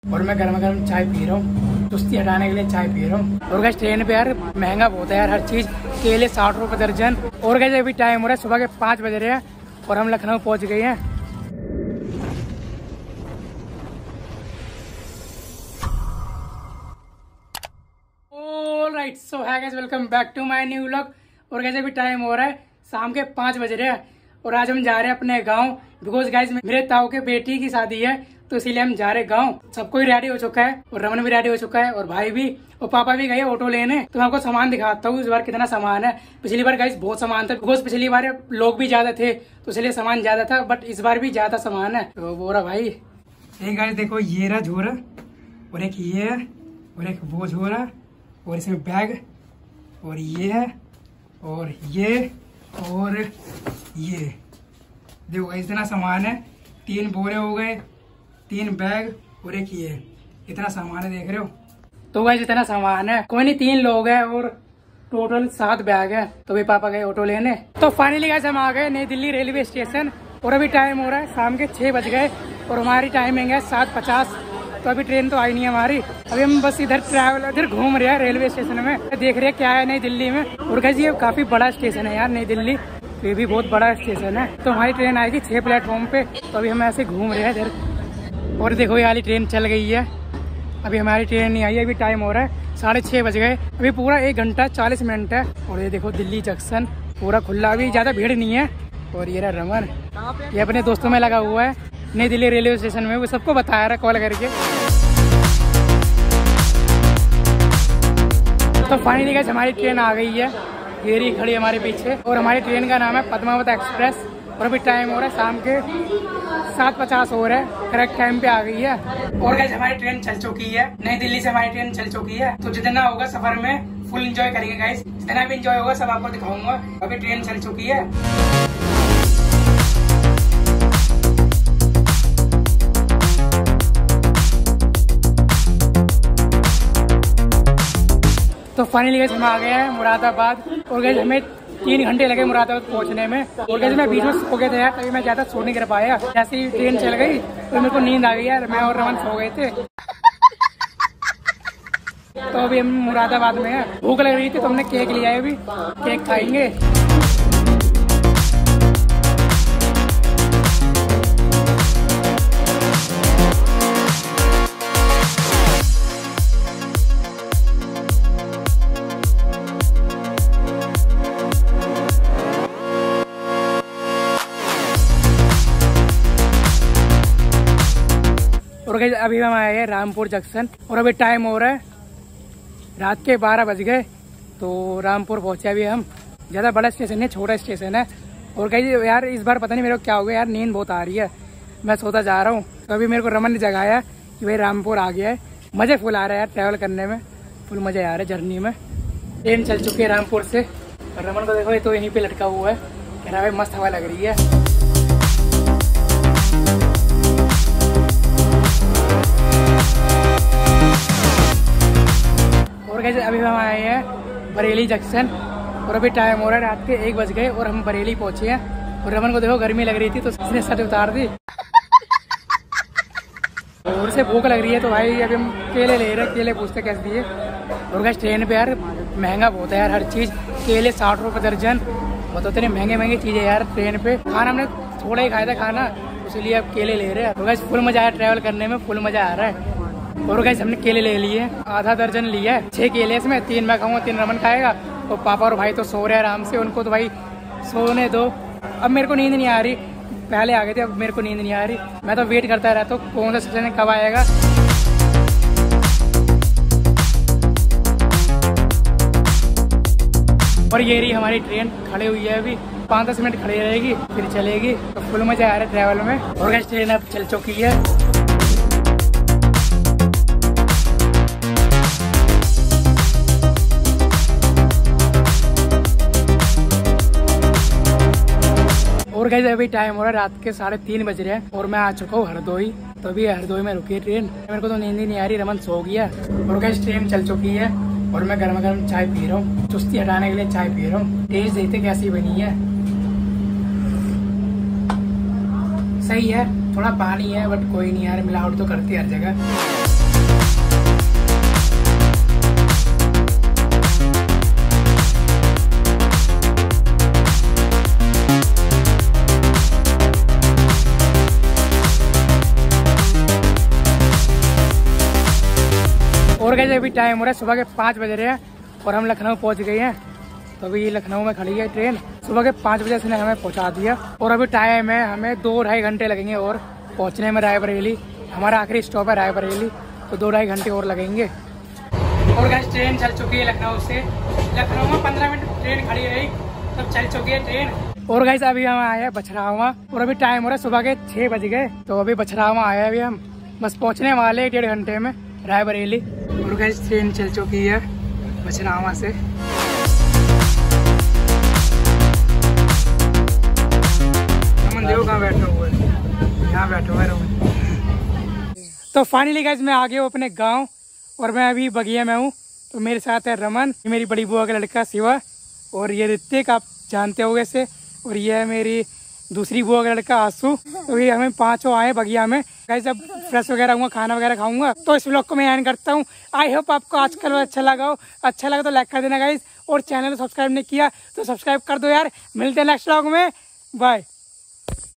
और मैं गर्मा गर्म चाय पी रहा हूँ, सुस्ती हटाने के लिए चाय पी रहा हूँ। और गैस ट्रेन पे यार महंगा बहुत है यार हर चीज, केले 60 रुपए दर्जन। और गैस अभी टाइम हो रहा है सुबह के 5 बज रहे हैं और हम लखनऊ पहुंच गए हैं। Alright, so hi guys, welcome back to my new vlog. और गैस अभी टाइम हो रहा है शाम के 5 बज रहे हैं और आज हम जा रहे हैं अपने गाँव, बिकॉज गाइस मेरे ताऊ के बेटी की शादी है तो इसीलिए हम जा रहे गाँव। सबको ही रेडी हो चुका है और रमन भी रेडी हो चुका है और भाई भी और पापा भी गए ऑटो लेने। तो मैं आपको सामान दिखाता हूँ इस बार कितना सामान है। पिछली बार गाइस बहुत सामान था, बिकॉज पिछली बार लोग भी ज्यादा थे तो इसलिए सामान ज्यादा था, बट इस बार भी ज्यादा सामान है। तो वो रहा भाई, एक गाइस देखो ये रहा झोरा और एक ये है और एक वो झोरा और इसमें बैग और ये है और ये और ये देखो इतना सामान है। 3 बोरे हो गए, 3 बैग और एक ये, इतना सामान है देख रहे हो। तो गाइस इतना सामान है, कोई नहीं 3 लोग हैं और टोटल 7 बैग है। तो भी पापा गए ऑटो लेने। तो फाइनली गाइस हम आ गए नई दिल्ली रेलवे स्टेशन और अभी टाइम हो रहा है शाम के 6 बज गए और हमारी टाइमिंग है 7:50। तो अभी ट्रेन तो आई नहीं है हमारी। अभी हम बस इधर इधर घूम रहे हैं रेलवे स्टेशन में, देख रहे हैं क्या है नई दिल्ली में। और गाइस ये काफी बड़ा स्टेशन है यार नई दिल्ली, ये भी बहुत बड़ा स्टेशन है। तो हमारी ट्रेन आएगी 6 प्लेटफॉर्म पे। तो अभी हम ऐसे घूम रहे हैं इधर और देखो ये वाली ट्रेन चल गई है, अभी हमारी ट्रेन नहीं आई है। अभी टाइम हो रहा है 6:30 बज गए, अभी पूरा 1 घंटा 40 मिनट है। और ये देखो दिल्ली जंक्शन पूरा खुला, अभी ज्यादा भीड़ नहीं है। और ये रहा रमन, ये अपने दोस्तों में लगा हुआ है नई दिल्ली रेलवे स्टेशन में, वो सबको बताया रहा कॉल करके। तो फाइनली गाइस हमारी ट्रेन आ गई है, ये रही खड़ी हमारे पीछे। और हमारी ट्रेन का नाम है पद्मावत एक्सप्रेस। और अभी टाइम हो रहा है शाम के 7:50 हो रहा है, करेक्ट टाइम पे आ गई है। और गाइस हमारी ट्रेन चल चुकी है, नई दिल्ली से हमारी ट्रेन चल चुकी है। तो जितना होगा सफर में फुल एंजॉय करेंगे गाइस, जितना भी एंजॉय होगा सब आपको दिखाऊंगा। अभी ट्रेन चल चुकी है। तो फाइनली गाइस हम आ गए हैं मुरादाबाद। और गाइस हमें 3 घंटे लगे मुरादाबाद पहुंचने में। और गाइस मैं बीच में सो गया था यार, तभी मैं ज्यादा सो नहीं कर पाया। जैसे ही ट्रेन चल गई तो मेरे को नींद आ गई यार, मैं और रमन सो गए थे। तो अभी हम मुरादाबाद में है, भूख लग रही थी तो हमने केक लिया है, अभी केक खाएंगे। और गाइस अभी हम आए हैं रामपुर जंक्शन और अभी टाइम हो रहा है रात के 12 बज गए। तो रामपुर पहुंचे अभी हम। ज़्यादा बड़ा स्टेशन है, छोटा स्टेशन है। और गाइस यार इस बार पता नहीं मेरे को क्या हो गया यार, नींद बहुत आ रही है, मैं सोता जा रहा हूँ। तो अभी मेरे को रमन ने जगाया कि भाई रामपुर आ गया है। मज़े फुल आ रहा है यार ट्रैवल करने में, फुल मज़े आ रहा है जर्नी में। ट्रेन चल चुकी है रामपुर से और रमन को देखो ये तो यहीं पर लटका हुआ है, कह रहा है भाई मस्त हवा लग रही है। और कैसे अभी हम आए हैं बरेली जंक्शन और अभी टाइम हो रहा है रात के 1 बज गए और हम बरेली पहुंचे हैं। और रमन को देखो गर्मी लग रही थी तो उसने शर्ट उतार दी और उसे भूख लग रही है। तो भाई अभी हम केले ले रहे हैं, केले पूछते कैसे दिए। और गैस ट्रेन पे यार महंगा बहुत है यार हर चीज़, केले 60 रुपए दर्जन, बहुत इतने महंगे महंगे चीज़ें यार ट्रेन पे। खाना हमने थोड़ा ही खाया था खाना, इसलिए अब केले ले रहे हैं। और गैस फुल मजा आया ट्रैवल करने में, फुल मजा आ रहा है। और गाइस हमने केले ले लिए, आधा दर्जन लिया है, 6 केले इसमें, 3 मैं खाऊंगा, 3 रमन खाएगा। और पापा और भाई तो सो रहे हैं आराम से, उनको तो भाई सोने दो। अब मेरे को नींद नहीं आ रही, पहले आ गए थे, अब मेरे को नींद नहीं आ रही। मैं तो वेट करता रहता हूँ कौन सा स्टेशन कब आएगा। और ये रही हमारी ट्रेन खड़ी हुई है, अभी 5-10 मिनट खड़ी रहेगी फिर चलेगी। तो फुल मजा आ रहा है ट्रैवल में। और गाइस ट्रेन अब चल चुकी है। और गाइस अभी टाइम हो रहा है रात के 3:30 बज रहे हैं और मैं आ चुका हूँ हरदोई। तो अभी हरदोई में रुकी है ट्रेन, मेरे को तो नींद ही नहीं आ रही, रमन सो गया। और गाइस ट्रेन चल चुकी है और मैं गर्मा गर्म चाय पी रहा हूँ, सुस्ती हटाने के लिए चाय पी रहा हूँ। टेस्ट देखते कैसी बनी है। सही है, थोड़ा पानी है बट कोई नहीं यार, मिलावट तो करती है हर जगह। गाइस अभी टाइम हो रहा है सुबह के 5 बज रहे हैं और हम लखनऊ पहुंच गए हैं। तो अभी लखनऊ में खड़ी है ट्रेन, सुबह के 5 बजे से हमें पहुंचा दिया और अभी टाइम है हमें 2-2.5 घंटे लगेंगे और पहुंचने में रायबरेली। हमारा आखिरी स्टॉप है रायबरेली, तो 2-2.5 घंटे और लगेंगे। और गाइस ट्रेन चल चुकी है लखनऊ से। लखनऊ में 15 मिनट ट्रेन खड़ी रही, तब चल चुकी है ट्रेन। और गाइस अभी हम आए हैं बछरावा और अभी टाइम हो रहा है सुबह के 6 बज गए। तो अभी बछरावा आए अभी हम, बस पहुंचने वाले 1-1.5 घंटे में रायबरेली। और गाइस ट्रेन चल चुकी है बछरावा से। रमन देखो कहाँ बैठा हुआ है, यहाँ बैठा हुआ है रमन। तो फाइनली गाइस मैं आ गया हूँ अपने गाँव और मैं अभी बगिया में हूँ। तो मेरे साथ है रमन, मेरी बड़ी बुआ का लड़का शिवा, और ये ऋतिक आप जानते हो इसे, और ये है मेरी दूसरी बुआ का लड़का आंसू। तो ये हमें 5 आए बगिया में। गाइस जब फ्रेश वगैरह हुआ, खाना वगैरह खाऊंगा, तो इस व्लॉग को मैं एंड करता हूँ। आई होप आपको आज का अच्छा लगा हो। अच्छा लगा तो लाइक कर देना गाइस, और चैनल को सब्सक्राइब नहीं किया तो सब्सक्राइब कर दो यार। मिलते हैं नेक्स्ट व्लॉग में, बाय।